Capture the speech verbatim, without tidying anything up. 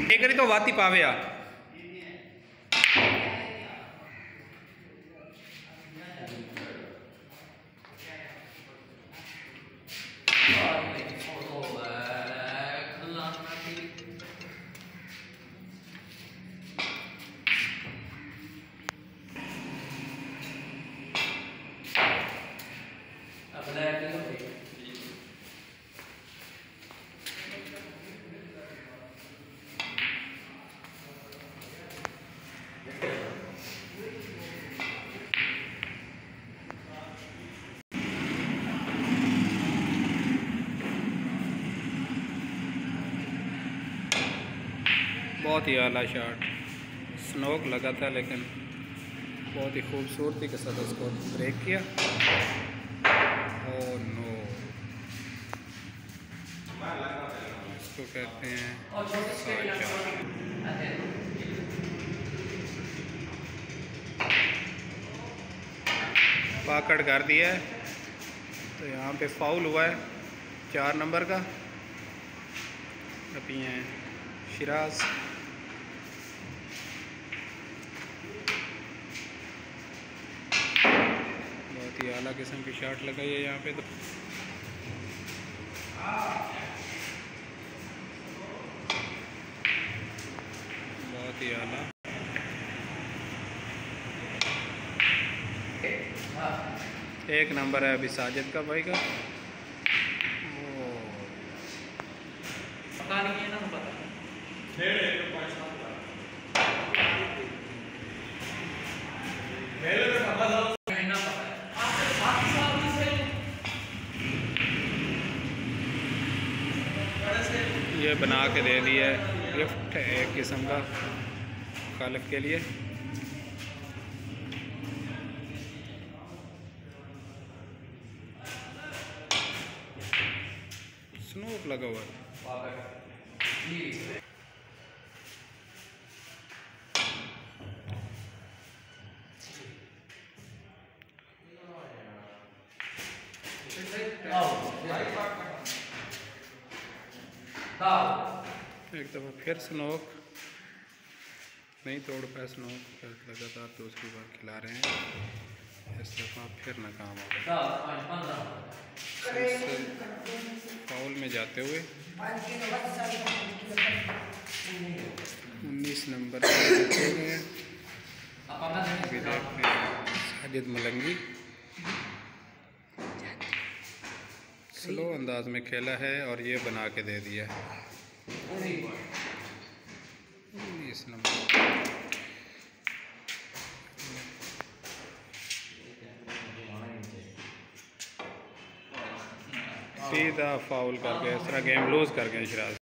एक करी तो वाती पावे आ बहुत ही आला शॉट स्नोक लगा था, लेकिन बहुत ही खूबसूरती के साथ उसको ब्रेक किया। ओह नो, इसको कहते हैं पाकड़ कर दिया है। तो यहाँ पे फाउल हुआ है चार नंबर का। अभी हैं शिराज। बहुत ही आला किस्म की शॉट लगाई है यहाँ पे। तो बहुत ही आला। एक नंबर है अभी साजिद का भाई का। ये बना के दे दिया है गिफ्ट एक किस्म का खालिफ के लिए। स्नोक लगा हुआ है। एक दफ़ा फिर स्नोक नहीं तोड़ पाया। स्नोक लगातार दूसरी बार खिला रहे हैं। इस दफ़ा फिर नाकाम हो गया। फाउल में जाते हुए उन्नीस नंबर पे गए। अभी देखते हैं साजिद मलंगी स्लो अंदाज में खेला है और ये बना के दे दिया है। उन्नीस नंबर सीधा फाउल कर गए। इस तरह गेम लूज कर गए शिराज।